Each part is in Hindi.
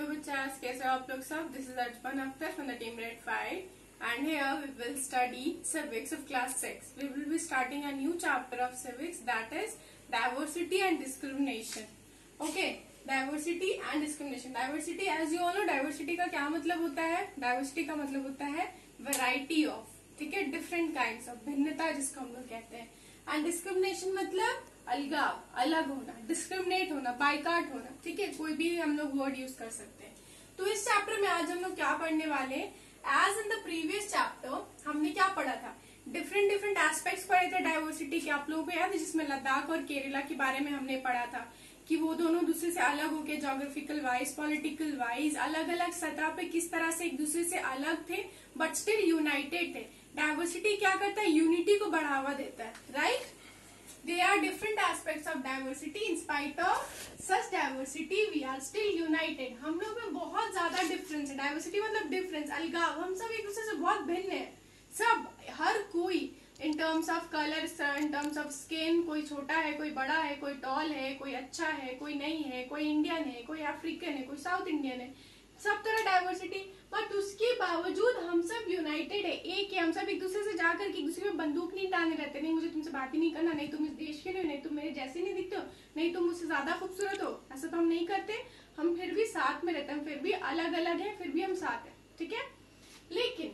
Hello bachas, कैसे हो आप लोग सब? This is Archman Akhtar from the team Red 5 and here we will study civics of class 6. We will be starting a new chapter of civics, that is diversity and discrimination. Okay, diversity and discrimination. Diversity, as you all know, diversity का क्या मतलब होता है? Diversity का मतलब होता है variety of, ठीक है, different kinds of, भिन्नता जिसको हम लोग कहते हैं. एंड डिस्क्रिमिनेशन मतलब अलगाव, अलग होना, डिस्क्रिमिनेट होना, बाइकाट होना, ठीक है, कोई भी हम लोग वर्ड यूज कर सकते हैं. तो इस चैप्टर में आज हम लोग क्या पढ़ने वाले, as in the previous chapter हमने क्या पढ़ा था, डिफरेंट एस्पेक्ट्स पढ़े थे डाइवर्सिटी के. आप लोगों को याद है जिसमें लद्दाख और केरला के बारे में हमने पढ़ा था कि वो दोनों दूसरे से अलग होके जोग्राफिकल वाइज, पॉलिटिकल वाइज, अलग अलग सतह पे किस तरह से एक दूसरे से अलग थे बट स्टिल यूनाइटेड थे. डाइवर्सिटी क्या करता है, यूनिटी को बढ़ावा देता है, right. They are different aspects of diversity. In spite of such diversity we are still united. हम लोग में बहुत ज्यादा डिफरेंस है. डाइवर्सिटी मतलब डिफरेंस, अलगाव. हम सब एक दूसरे से बहुत भिन्न है, सब, हर कोई, in terms of colour, in terms of skin. कोई छोटा है, कोई बड़ा है, कोई टॉल है, कोई अच्छा है, कोई नहीं है, कोई इंडियन है, कोई अफ्रीकन है, कोई साउथ इंडियन है, सब तरह डाइवर्सिटी. बट उसके बावजूद हम सब यूनाइटेड है, एक है. हम सब एक दूसरे से जाकर के एक दूसरे में बंदूक नहीं डालने रहते, नहीं मुझे तुमसे बात ही नहीं करना, नहीं तुम इस देश के नहीं, नहीं तुम मेरे जैसे नहीं दिखते हो, नहीं तुम मुझसे ज्यादा खूबसूरत हो. ऐसा तो हम नहीं करते. हम फिर भी साथ में रहते हैं, फिर भी अलग अलग है, फिर भी हम साथ हैं, ठीक है. लेकिन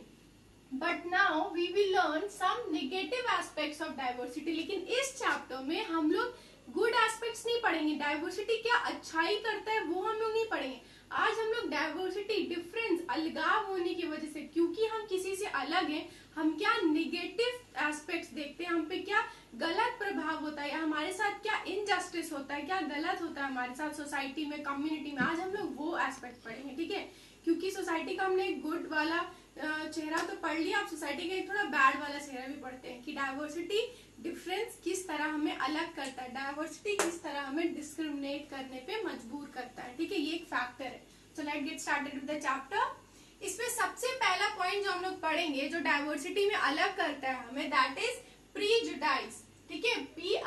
but now we will learn some negative aspects of diversity. लेकिन इस चैप्टर में हम लोग गुड एस्पेक्ट्स नहीं पढ़ेंगे. डाइवर्सिटी क्या अच्छाई करता है वो हम लोग नहीं पढ़ेंगे. आज हम लोग डाइवर्सिटी, डिफरेंस, अलगाव होने की वजह से, क्योंकि हम किसी से अलग हैं, हम क्या नेगेटिव एस्पेक्ट्स देखते हैं, हम पे क्या गलत प्रभाव होता है, या हमारे साथ क्या इनजस्टिस होता है, क्या गलत होता है हमारे साथ सोसाइटी में, कम्युनिटी में. आज हम लोग वो एस्पेक्ट पढ़ेंगे, ठीक है. क्योंकि सोसाइटी का हमने गुड वाला चेहरा तो पढ़ लिया, आप सोसाइटी का एक थोड़ा बैड वाला चेहरा भी पढ़ते हैं कि डाइवर्सिटी, डिफरेंस किस तरह हमें अलग करता है, डाइवर्सिटी किस तरह हमें डिस्क्रिमिनेट करने पे मजबूर करता है, ठीक है. ये एक फैक्टर है. So let's get started with the chapter. इसमें सबसे पहला पॉइंट जो हम लोग पढ़ेंगे जो डाइवर्सिटी में अलग करता है हमें, दैट इज प्रीजुडाइज, ठीक है.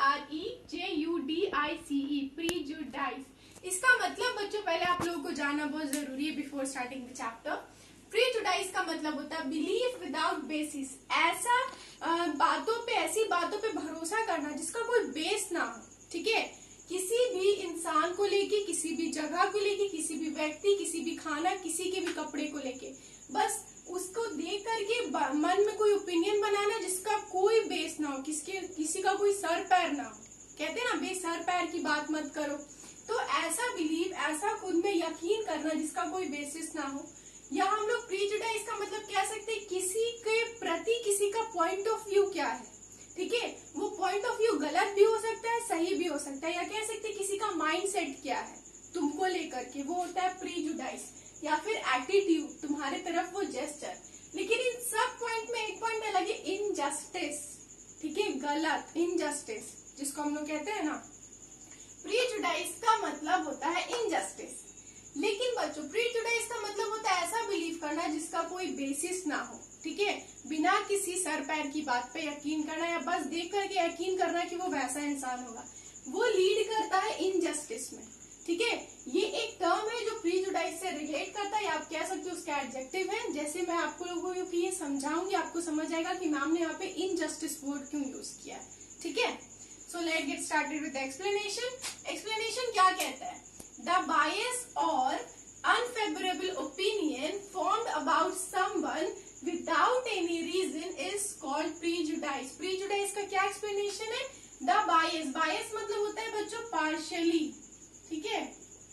PREJUDICE, प्रीजुडाइज. इसका मतलब बच्चों पहले आप लोगों को जानना बहुत जरूरी है before starting the chapter. Prejudice का मतलब होता है बिलीफ विदाउट बेसिस. ऐसा ऐसी बातों पे भरोसा करना जिसका कोई बेस ना हो, ठीक है. किसी भी इंसान को लेके, किसी भी जगह को लेके, किसी भी व्यक्ति, किसी भी खाना, किसी के भी कपड़े को लेके, बस उसको देख करके मन में कोई ओपिनियन बनाना जिसका कोई बेस ना हो, किसी का कोई सर पैर ना हो. कहते हैं ना, बेसर पैर की बात मत करो. तो ऐसा बिलीव, ऐसा खुद में यकीन करना जिसका कोई बेसिस ना हो, या हम लोग प्रीजुडाइज का मतलब कह सकते हैं किसी के प्रति किसी का पॉइंट ऑफ व्यू क्या है, ठीक है. वो पॉइंट ऑफ व्यू गलत भी हो सकता है, सही भी हो सकता है, या कह सकते हैं किसी का माइंड सेट क्या है तुमको लेकर के, वो होता है प्रीजुडाइज. या फिर एटीट्यूड, तुम्हारे तरफ वो जेस्चर. लेकिन इन सब पॉइंट में एक पॉइंट अलग है, इनजस्टिस, ठीक है, गलत, इनजस्टिस जिसको हम लोग कहते हैं ना. प्रीजुडाइज का मतलब होता है इनजस्टिस. लेकिन बच्चों प्रीजुडाइज का मतलब होता है ऐसा बिलीव करना जिसका कोई बेसिस ना हो, ठीक है. बिना किसी सर पैर की बात पे यकीन करना, या बस देख करके यकीन करना कि वो वैसा इंसान होगा, वो लीड करता है इनजस्टिस में, ठीक है. ये एक टर्म है जो प्रीजुडाइज से रिलेट करता है, आप कह सकते हो उसका एडजेक्टिव है. जैसे मैं आपको लोगों को ये समझाऊंगी, आपको समझ आएगा कि मैम ने यहाँ पे इनजस्टिस वर्ड क्यों यूज किया है, ठीक है. So let's get started with explanation. Explanation क्या कहता है, the bias or unfavorable opinion formed about someone without any reason is called prejudice. Prejudice का क्या explanation है, the bias. bias मतलब होता है बच्चों partially, ठीक है,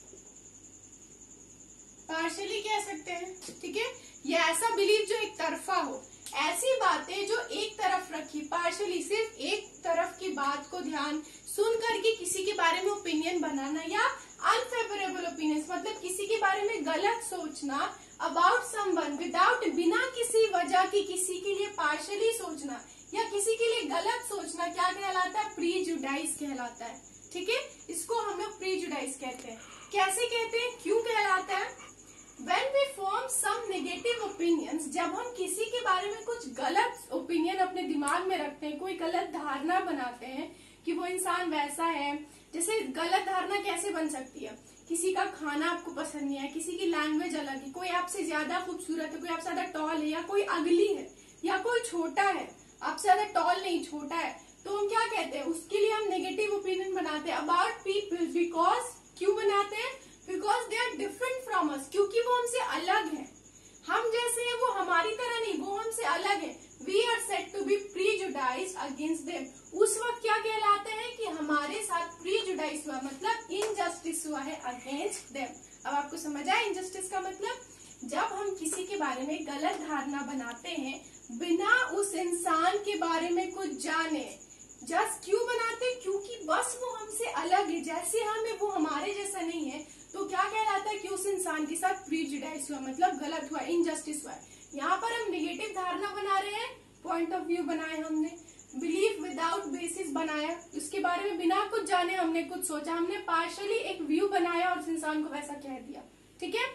partially कह सकते हैं, ठीक है. ये ऐसा बिलीव जो एक तरफा हो, ऐसी बातें जो एक तरफ रखी, पार्शली, सिर्फ एक तरफ की बात को ध्यान सुन करके किसी के बारे में ओपिनियन बनाना, या अनफेवरेबल ओपिनियन मतलब किसी के बारे में गलत सोचना, अबाउट समवन विदाउट, बिना किसी वजह की किसी के लिए पार्शली सोचना या किसी के लिए गलत सोचना, क्या कहलाता है, प्रीजुडाइज कहलाता है, ठीक है. इसको हम लोग प्रीजुडाइज कहते हैं. कैसे कहते हैं, क्यों कहलाता है. When we form some negative opinions, जब हम किसी के बारे में कुछ गलत ओपिनियन अपने दिमाग में रखते हैं, कोई गलत धारणा बनाते हैं कि वो इंसान वैसा है. जैसे गलत धारणा कैसे बन सकती है किसी का खाना आपको पसंद नहीं है, किसी की लैंग्वेज अलग है, कोई आपसे ज्यादा खूबसूरत है, कोई आपसे ज्यादा टॉल है, या कोई अगली है, या कोई छोटा है, आपसे ज्यादा टॉल नहीं छोटा है, तो हम क्या कहते हैं, उसके लिए हम नेगेटिव ओपिनियन बनाते हैं अबाउट पीपल। बिकॉज क्यों बनाते हैं? Because they are different from us, क्योंकि वो हमसे अलग है। हम जैसे हैं वो हमारी तरह नहीं, वो हमसे अलग है। We are said to be prejudiced against them. उस वक्त क्या कहलाते हैं कि हमारे साथ प्रीजुडाइज हुआ, मतलब इनजस्टिस हुआ है अगेंस्ट देम। अब आपको समझ आया इनजस्टिस का मतलब? जब हम किसी के बारे में गलत धारणा बनाते हैं बिना उस इंसान के बारे में कुछ जाने, जस्ट क्यों बनाते हैं? क्योंकि बस वो हमसे अलग है, जैसे हम है वो हमारे जैसा नहीं है, तो क्या कहलाता है कि उस इंसान के साथ प्रीजुडाइज हुआ, मतलब गलत हुआ, इनजस्टिस हुआ है। यहाँ पर हम नेगेटिव धारणा बना रहे हैं, पॉइंट ऑफ व्यू बनाए हमने, बिलीफ विदाउट बेसिस बनाया, उसके बारे में बिना कुछ जाने हमने कुछ सोचा, हमने पार्शली एक व्यू बनाया और उस इंसान को वैसा कह दिया। ठीक है।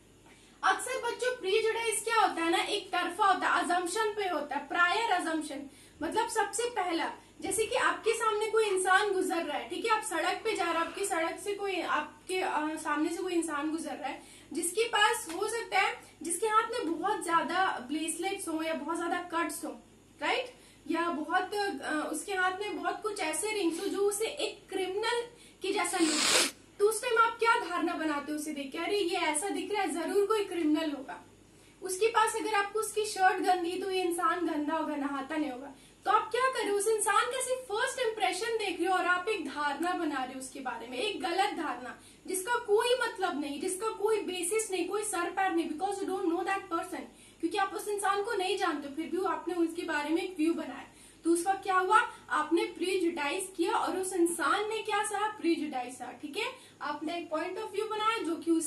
अक्सर बच्चों प्रीजुडाइज क्या होता है ना, एक तरफा होता है, अजम्पशन पे होता है, प्रायर अजम्पशन, मतलब सबसे पहला, जैसे कि आपके सामने कोई इंसान गुजर रहा है, ठीक है, आप सड़क पे जा रहे हो, आपकी सड़क से कोई आपके सामने से कोई इंसान गुजर रहा है, जिसके पास हो सकता है, जिसके हाथ में बहुत ज्यादा ब्रेसलेट्स हो या बहुत ज्यादा कट्स हो, राइट, या बहुत उसके हाथ में बहुत कुछ ऐसे रिंग्स हो जो उसे एक क्रिमिनल की जैसा लुक, तो उस टाइम आप क्या धारणा बनाते हो उसे देख के, अरे ये ऐसा दिख रहा है, जरूर कोई क्रिमिनल होगा। उसके पास अगर आपको उसकी शर्ट गंदी तो ये इंसान गंदा होगा, नहाता नहीं होगा, तो आप क्या कर रहे हो, उस इंसान का सिर्फ फर्स्ट इंप्रेशन देख रहे हो और आप एक धारणा बना रहे हो उसके बारे में, एक गलत धारणा जिसका कोई मतलब नहीं, जिसका कोई बेसिस नहीं, कोई सर पैर नहीं, because you don't know that person, क्योंकि आप उस इंसान को नहीं जानते, फिर भी आपने उसके बारे में एक व्यू बनाया। तो उस वक्त क्या हुआ, आपने प्रीजुडाइज किया और उस इंसान ने क्या सहा, प्रीजुडाइज सहा। ठीक है, आपने एक पॉइंट ऑफ व्यू बनाया जो कि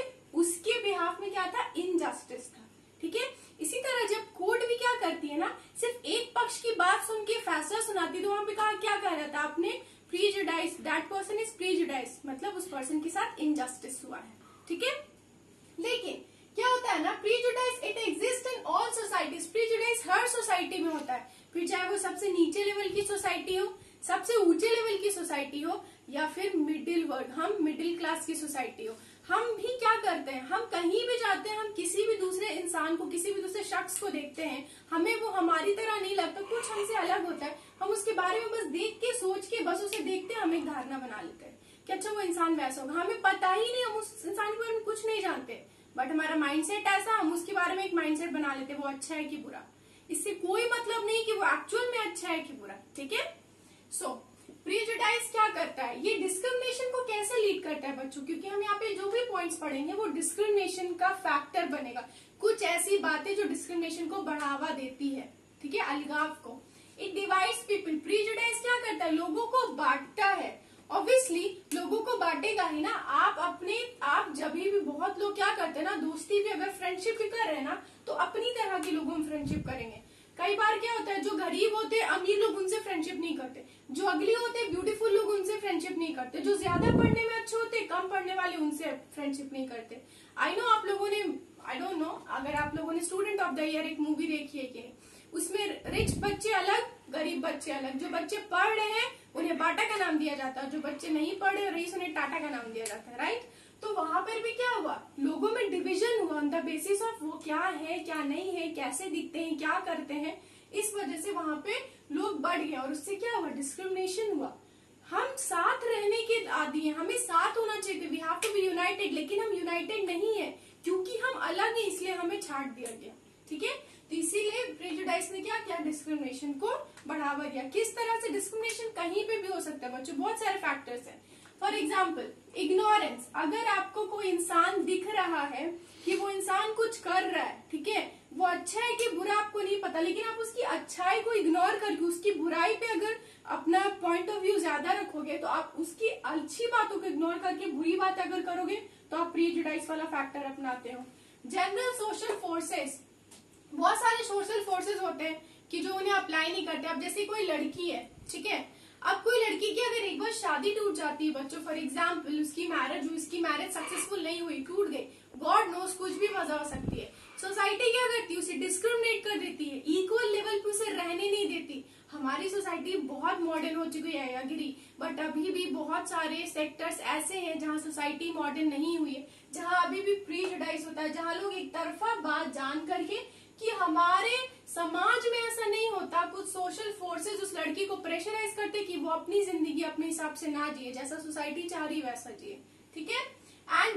उसके बिहाफ में क्या था, इनजस्टिस था। ठीक है, इसी तरह जब कोर्ट भी क्या करती है ना, सिर्फ एक पक्ष की बात सुन के फैसला सुनाती है, तो वहां पे कहा क्या कह रहा था आपने, prejudice, that person is prejudice, मतलब उस पर्सन के साथ इनजस्टिस हुआ है। ठीक है, लेकिन क्या होता है ना, prejudice it exist in all societies, prejudice हर सोसाइटी में होता है, फिर चाहे वो सबसे नीचे लेवल की सोसाइटी हो, सबसे ऊंचे लेवल की सोसाइटी हो, या फिर मिडिल वर्ग, हम मिडिल क्लास की सोसाइटी हो। हम भी क्या करते हैं, हम कहीं भी जाते हैं, हम किसी भी दूसरे इंसान को, किसी भी दूसरे शख्स को देखते हैं, हमें वो हमारी तरह नहीं लगता, कुछ हमसे अलग होता है, हम उसके बारे में बस देख के, सोच के, बस उसे देखते हैं, हम एक धारणा बना लेते हैं कि अच्छा वो इंसान वैसा होगा, हमें पता ही नहीं, हम उस इंसान के बारे में कुछ नहीं जानते, बट हमारा माइंडसेट ऐसा, हम उसके बारे में एक माइंडसेट बना लेते हैं, वो अच्छा है कि बुरा, इससे कोई मतलब नहीं कि वो एक्चुअल में अच्छा है कि बुरा। ठीक है, सो प्रीजुडाइज क्या करता है, ये डिस्क्रिमिनेशन को कैसे लीड करता है बच्चों, क्योंकि हम यहाँ पे जो भी पॉइंट्स पढ़ेंगे वो डिस्क्रिमिनेशन का फैक्टर बनेगा, कुछ ऐसी बातें जो डिस्क्रिमिनेशन को बढ़ावा देती है। ठीक है, अलगाव को, इट डिवाइड्स पीपल, प्रीजुडाइज क्या करता है, लोगों को बांटता है। ऑब्वियसली लोगों को बांटेगा ही ना, आप जब भी बहुत लोग क्या करते हैं ना, दोस्ती भी अगर फ्रेंडशिप भी कर रहे हैं ना, तो अपनी तरह के लोगों में फ्रेंडशिप करेंगे। कई बार क्या होता है, जो गरीब होते हैं, अमीर लोग उनसे फ्रेंडशिप नहीं करते, जो अगली होते हैं, ब्यूटीफुल लोग उनसे फ्रेंडशिप नहीं करते, जो ज्यादा पढ़ने में अच्छे होते हैं, कम पढ़ने वाले उनसे फ्रेंडशिप नहीं करते। आई नो आप लोगों ने, आई डोंट नो अगर आप लोगों ने स्टूडेंट ऑफ द ईयर एक मूवी देखी है कि नहीं, उसमें रिच बच्चे अलग, गरीब बच्चे अलग, जो बच्चे पढ़ रहे हैं उन्हें बाटा का नाम दिया जाता है, जो बच्चे नहीं पढ़ रहे रईस उन्हें टाटा का नाम दिया जाता है, राइट। तो वहां पर भी क्या हुआ, लोगों में डिवीजन हुआ ऑन द बेसिस ऑफ वो क्या है, क्या नहीं है, कैसे दिखते हैं, क्या करते हैं, इस वजह से वहां पे लोग बढ़ गए और उससे क्या हुआ, डिस्क्रिमिनेशन हुआ। हम साथ रहने के आदी हैं, हमें साथ होना चाहिए, we have to be united, लेकिन हम यूनाइटेड नहीं है, क्योंकि हम अलग हैं, इसलिए हमें छांट दिया गया। ठीक है, तो इसीलिए प्रेजुडाइज ने क्या किया, डिस्क्रिमिनेशन को बढ़ावा दिया। किस तरह से डिस्क्रिमिनेशन कहीं पे भी हो सकता है बच्चों, बहुत सारे फैक्टर्स हैं। फॉर एग्जाम्पल इग्नोरेंस, अगर आपको कोई इंसान दिख रहा है कि वो इंसान कुछ कर रहा है, ठीक है, वो अच्छा है कि बुरा आपको नहीं पता, लेकिन आप उसकी अच्छाई को इग्नोर करके उसकी बुराई पे अगर अपना पॉइंट ऑफ व्यू ज्यादा रखोगे, तो आप उसकी अच्छी बातों को इग्नोर करके बुरी बात अगर करोगे, तो आप प्रेजुडाइज वाला फैक्टर अपनाते हो। जनरल सोशल फोर्सेस, बहुत सारे सोशल फोर्सेस होते हैं कि जो उन्हें अप्लाई नहीं करते। अब जैसे कोई लड़की है, ठीक है, अब कोई लड़की की अगर एक बार शादी टूट जाती है बच्चों, फॉर एग्जाम्पल उसकी मैरिज सक्सेसफुल नहीं हुई, टूट गई, गॉड नोस कुछ भी वजह हो सकती है, सोसाइटी क्या करती है, उसे डिस्क्रिमिनेट कर देती है, इक्वल लेवल पे उसे रहने नहीं देती, हमारी सोसाइटी बहुत मॉडर्न हो चुकी है, एग्री, बट अभी भी बहुत सारे सेक्टर्स ऐसे हैं जहाँ सोसाइटी मॉडर्न नहीं हुई है, जहाँ अभी भी प्रीजुडाइज होता है, जहाँ लोग एक तरफा बात जान करके कि हमारे समाज में ऐसा नहीं होता, कुछ सोशल फोर्सेस उस लड़की को प्रेशराइज करते कि वो अपनी जिंदगी अपने हिसाब से ना जिए, जैसा सोसाइटी चाह रही वैसा जिए, ठीक है। एंड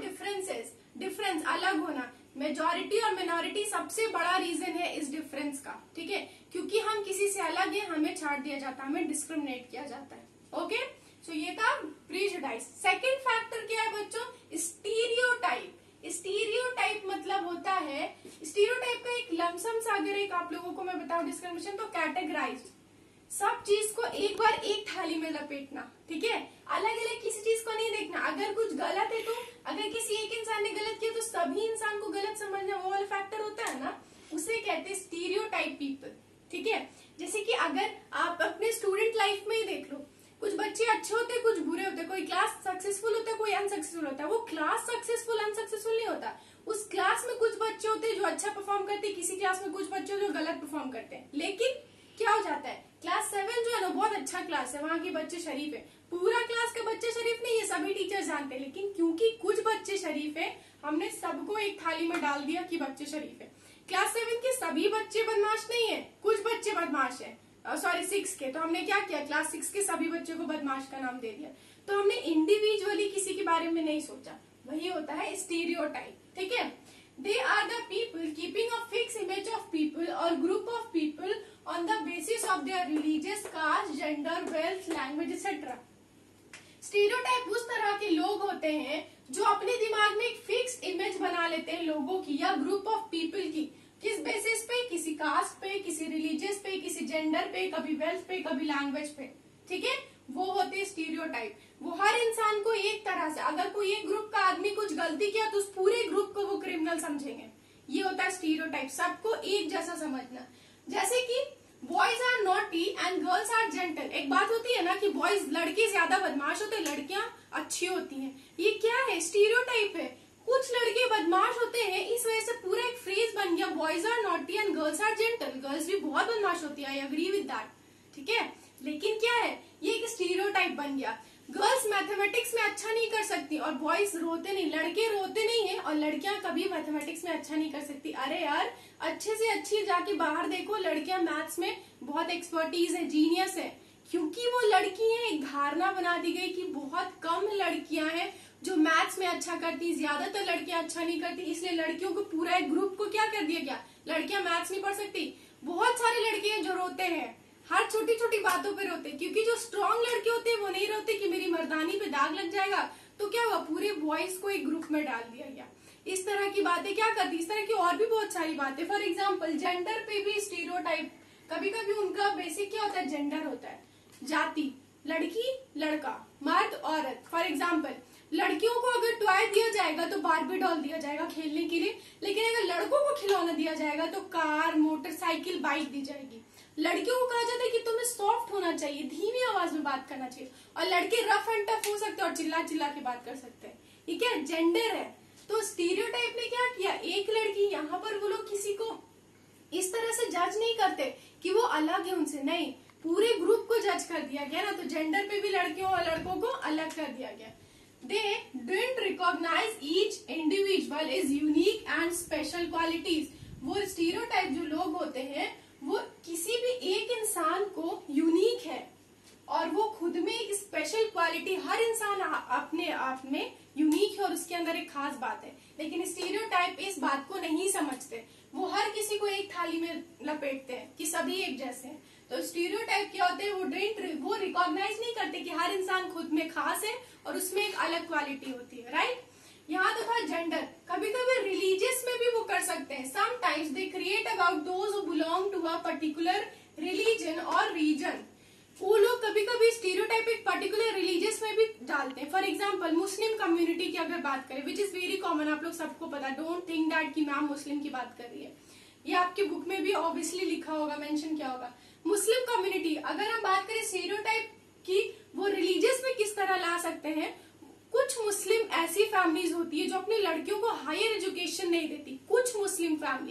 डिफरेंस अलग होना, मेजॉरिटी और मिनोरिटी सबसे बड़ा रीजन है इस डिफरेंस का, ठीक है, क्योंकि हम किसी से अलग है, हमें छाट दिया जाता है, हमें डिस्क्रिमिनेट किया जाता है। ओके, सो ये था प्रीजुडाइज। सेकेंड फैक्टर क्या है बच्चों? स्टीरियोटाइप। स्टीरियोटाइप मतलब होता है, स्टीरियोटाइप का एक लमसम सा अगर एक आप लोगों को मैं बताऊं डिस्क्रिमिनेशन, तो कैटेगराइज, सब चीज को एक बार एक थाली में लपेटना, ठीक है, अलग अलग किसी चीज को नहीं देखना। अगर कुछ गलत है तो अगर किसी एक इंसान ने गलत किया तो सभी इंसान को गलत समझना, वो वाला फैक्टर होता है ना, उसे कहते हैं स्टीरियोटाइप पीपल, ठीक है। जैसे कि अगर आप अपने स्टूडेंट लाइफ में ही देख लो, कुछ बच्चे अच्छे होते हैं, कुछ बुरे होते हैं, कोई क्लास सक्सेसफुल होता है, कोई अनसक्सेसफुल होता है। वो क्लास सक्सेसफुल अनसक्सेसफुल नहीं होता, उस क्लास में कुछ बच्चे होते हैं जो अच्छा परफॉर्म करते हैं, किसी क्लास में कुछ बच्चे जो गलत परफॉर्म करते हैं। लेकिन क्या हो जाता है, क्लास 7 जो है ना बहुत अच्छा क्लास है, वहाँ के बच्चे शरीफ है, पूरा क्लास के बच्चे शरीफ नहीं है, सभी टीचर जानते हैं, लेकिन क्योंकि कुछ बच्चे शरीफ है, हमने सबको एक थाली में डाल दिया कि बच्चे शरीफ है। क्लास 7 के सभी बच्चे बदमाश नहीं है, कुछ बच्चे बदमाश है, सॉरी 6 के, तो हमने क्या किया, क्लास 6 के सभी बच्चों को बदमाश का नाम दे दिया, तो हमने इंडिविजुअली किसी के बारे में नहीं सोचा, वही होता है स्टीरियोटाइप, ठीक है। They are the people keeping a fixed image of people or group of people on the basis of their religious, caste, gender, wealth, language, etc. Stereotype उस तरह के लोग होते हैं जो अपने दिमाग में एक फिक्स्ड इमेज बना लेते हैं लोगों की या ग्रुप ऑफ पीपल की, किस बेसिस पे, किसी कास्ट पे, किसी रिलीजियस पे, किसी जेंडर पे, कभी वेल्थ पे, कभी लैंग्वेज पे, ठीक है, वो होते हैं स्टीरियोटाइप। वो हर इंसान को एक तरह से, अगर कोई एक ग्रुप का आदमी कुछ गलती किया तो उस पूरे ग्रुप को वो क्रिमिनल समझेंगे, ये होता है स्टीरियोटाइप, सबको एक जैसा समझना। जैसे कि boys are naughty and girls are gentle, एक बात होती है ना कि बॉयज, लड़के ज्यादा बदमाश होते हैं, लड़कियां अच्छी होती हैं, ये क्या है, स्टीरियोटाइप है। कुछ लड़के बदमाश होते हैं, इस वजह से पूरा एक फ्रेज बन गया, boys are naughty and girls are gentle, girls भी बहुत बदमाश होती है, आई एग्री विद दैट, ठीक है। लेकिन क्या है, ये एक स्टीरियोटाइप बन गया, गर्ल्स मैथमेटिक्स में अच्छा नहीं कर सकती और बॉयज रोते नहीं, लड़के रोते नहीं है और लड़कियां कभी मैथमेटिक्स में अच्छा नहीं कर सकती। अरे यार, अच्छे से अच्छी जाके बाहर देखो, लड़कियां मैथ्स में बहुत एक्सपर्टीज है, जीनियस है, क्योंकि वो लड़की है। एक धारणा बना दी गई कि बहुत कम लड़कियां हैं जो मैथ्स में अच्छा करती, ज्यादातर लड़कियां अच्छा नहीं करती, इसलिए लड़कियों को पूरा एक ग्रुप को क्या कर दिया गया, लड़कियां मैथ्स नहीं पढ़ सकती। बहुत सारे लड़के हैं जो रोते हैं, हर छोटी छोटी बातों पे रोते, क्योंकि जो स्ट्रॉन्ग लड़के होते हैं वो नहीं रोते कि मेरी मर्दानी पे दाग लग जाएगा, तो क्या हुआ, पूरे बॉयज को एक ग्रुप में डाल दिया गया। इस तरह की बातें क्या करती, इस तरह की और भी बहुत सारी बातें। फॉर एग्जाम्पल जेंडर पे भी स्टीरियोटाइप, कभी कभी उनका बेसिक क्या होता है, जेंडर होता है, जाति, लड़की लड़का, मर्द औरत। फॉर एग्जाम्पल लड़कियों को अगर टॉय दिया जाएगा तो बार्बी डॉल दिया जाएगा खेलने के लिए, लेकिन अगर लड़कों को खिलौना दिया जाएगा तो कार, मोटरसाइकिल, बाइक दी जाएगी। लड़कियों को कहा जाता है कि तुम्हें सॉफ्ट होना चाहिए, धीमी आवाज में बात करना चाहिए, और लड़के रफ एंड टफ हो सकते हैं और चिल्ला चिल्ला के बात कर सकते हैं। ये क्या जेंडर है। तो स्टीरियोटाइप ने क्या किया, एक लड़की, यहाँ पर वो लोग किसी को इस तरह से जज नहीं करते कि वो अलग है उनसे, नहीं, पूरे ग्रुप को जज कर दिया गया ना, तो जेंडर पे भी लड़कियों और लड़कों को अलग कर दिया गया। They didn't recognize each individual as unique and special qualities. वो स्टीरियोटाइप जो लोग होते हैं वो किसी भी एक इंसान को यूनिक है और वो खुद में एक स्पेशल क्वालिटी, हर इंसान अपने आप में यूनिक है और उसके अंदर एक खास बात है, लेकिन स्टीरियोटाइप इस बात को नहीं समझते, वो हर किसी को एक थाली में लपेटते हैं कि सभी एक जैसे हैं। तो स्टीरियोटाइप क्या होते हैं, वो रिकॉग्नाइज नहीं करते कि हर इंसान खुद में खास है और उसमें एक अलग क्वालिटी होती है, राइट। यहाँ तो था जेंडर, कभी कभी रिलीजियस में भी वो कर सकते हैं। Sometimes they create about those who belong to a particular religion और रीजन। वो लोग कभी कभी स्टीरियोटाइप एक पर्टिकुलर रिलीजियस में भी डालते हैं। फॉर एग्जाम्पल मुस्लिम कम्युनिटी की अगर बात करें, विच इज वेरी कॉमन, आप लोग सबको पता, डोंट थिंक दैट कि मैम मुस्लिम की बात कर रही है, ये आपके बुक में भी ऑब्वियसली लिखा होगा, मेंशन किया होगा। मुस्लिम कम्युनिटी, अगर हम बात करें स्टीरियोटाइप की, वो रिलीजियस में किस तरह ला सकते हैं, कुछ मुस्लिम ऐसी फैमिलीज होती है जो अपनी लड़कियों को हायर एजुकेशन नहीं देती, कुछ मुस्लिम फैमिली,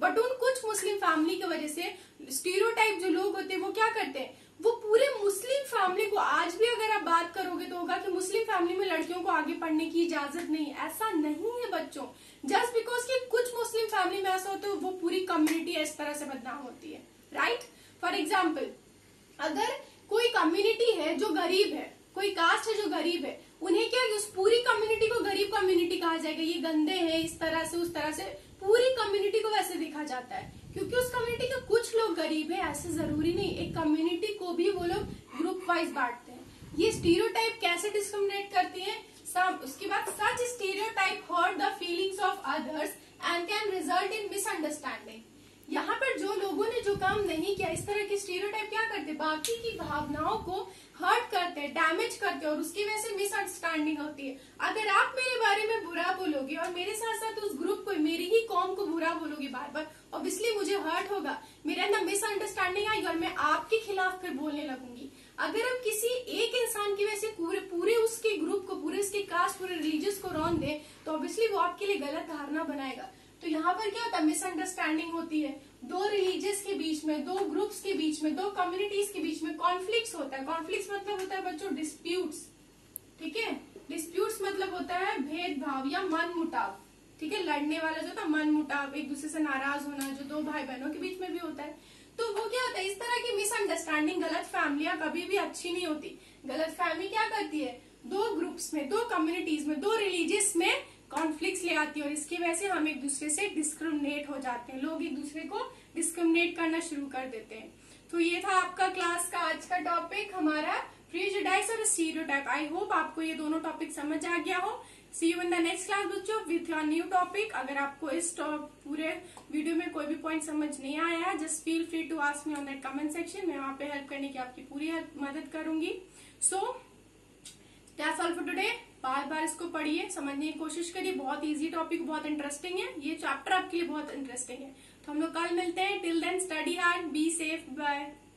बट उन कुछ मुस्लिम फैमिली की वजह से स्टीरियोटाइप जो लोग होते हैं वो क्या करते हैं, वो पूरे मुस्लिम फैमिली को, आज भी अगर आप बात करोगे तो होगा कि मुस्लिम फैमिली में लड़कियों को आगे पढ़ने की इजाजत नहीं है। ऐसा नहीं है बच्चों, जस्ट बिकॉज कि कुछ मुस्लिम फैमिली में ऐसा होता है वो पूरी कम्युनिटी इस तरह से बदनाम होती है, राइट। फॉर एग्जाम्पल, अगर कोई कम्युनिटी है जो गरीब है, कोई कास्ट है जो गरीब है, उन्हें क्या, उस पूरी कम्युनिटी को गरीब कम्युनिटी कहा जाएगा, ये गंदे हैं, इस तरह से उस तरह से पूरी कम्युनिटी को वैसे देखा जाता है, क्योंकि उस कम्युनिटी के कुछ लोग गरीब है, ऐसे जरूरी नहीं। एक कम्युनिटी को भी वो लोग ग्रुप वाइज बांटते हैं। ये स्टीरियोटाइप कैसे डिस्क्रिमिनेट करती है, उसके बाद such stereotype hurt the feelings of others and can result in misunderstanding. यहाँ पर जो लोगों ने जो काम नहीं किया, इस तरह के स्टीरियोटाइप क्या करते, बाकी की भावनाओं को हर्ट करते हैं, डैमेज करते हैं, और उसकी वजह से मिसअंडरस्टैंडिंग होती है। अगर आप मेरे बारे में बुरा बोलोगे और मेरे साथ साथ उस ग्रुप को, मेरी ही कौम को बुरा बोलोगे बार बार, ऑब्वियसली मुझे हर्ट होगा, मेरे अंदर मिसअंडरस्टैंडिंग आएगी और मैं आपके खिलाफ फिर बोलने लगूंगी। अगर हम किसी एक इंसान की वजह से पूरे उसके ग्रुप को, पूरे उसके कास्ट, पूरे रिलीजियस को रौन दे, तो ऑब्वियसली वो आपके लिए गलत धारणा बनाएगा। तो यहाँ पर क्या होता है, मिसअंडरस्टैंडिंग होती है, दो रिलीजियस के बीच में, दो ग्रुप्स के बीच में, दो कम्युनिटीज के बीच में कॉन्फ्लिक्ट्स होता है। कॉन्फ्लिक्ट्स मतलब होता है बच्चों डिस्प्यूट्स, ठीक है। डिस्प्यूट्स मतलब होता है भेदभाव या मन मुटाव, ठीक है। लड़ने वाला जो था मन मुटाव, एक दूसरे से नाराज होना, जो दो भाई बहनों के बीच में भी होता है। तो वो क्या होता है, इस तरह की मिसअंडरस्टैंडिंग, गलत फैमिलियां कभी भी अच्छी नहीं होती। गलत फैमिली क्या करती है, दो ग्रुप्स में, दो कम्युनिटीज में, दो रिलीजियस में कॉन्फ्लिक्ट्स ले आती है, और इसकी वजह से हम एक दूसरे से डिस्क्रिमिनेट हो जाते हैं, लोग एक दूसरे को डिस्क्रिमिनेट करना शुरू कर देते हैं। तो ये था आपका क्लास का आज का टॉपिक, हमारा प्रेजुडाइज और स्टीरियोटाइप। आई होप आपको ये दोनों टॉपिक समझ आ गया हो। See you in the next class बच्चों विथ योर न्यू टॉपिक। अगर आपको इस पूरे वीडियो में कोई भी पॉइंट समझ नहीं आया है, just feel free to ask me on that comment section. मैं वहां पे हेल्प करने की आपकी पूरी मदद करूंगी। So that's all for today. बार बार इसको पढ़िए, समझने की कोशिश करिए, बहुत इजी टॉपिक, बहुत इंटरेस्टिंग है, ये चैप्टर आपके लिए बहुत इंटरेस्टिंग है। तो हम लोग कल मिलते हैं। Till then study hard, be safe, bye.